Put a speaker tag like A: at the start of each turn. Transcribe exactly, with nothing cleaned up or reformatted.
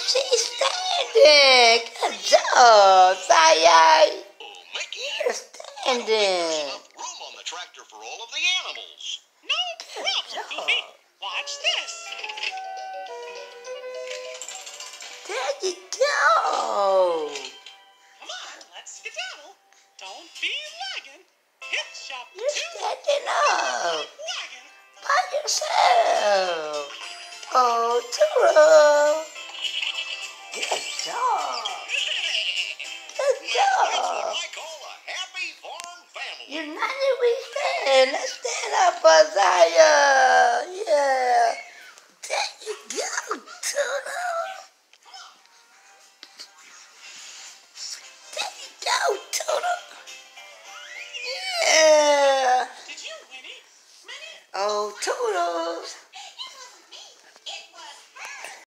A: She's standing. Good job, Sayay.
B: Oh, Mickey.
A: You're standing.
B: There's enough room on the tractor for all of the animals.
C: No problem, Goofy. Watch this.
A: There you go.
C: Come on, let's skedaddle. Don't be lagging. Hitch up
A: You're
C: to
A: standing up
C: wagon.
A: by yourself. Oh, Turo.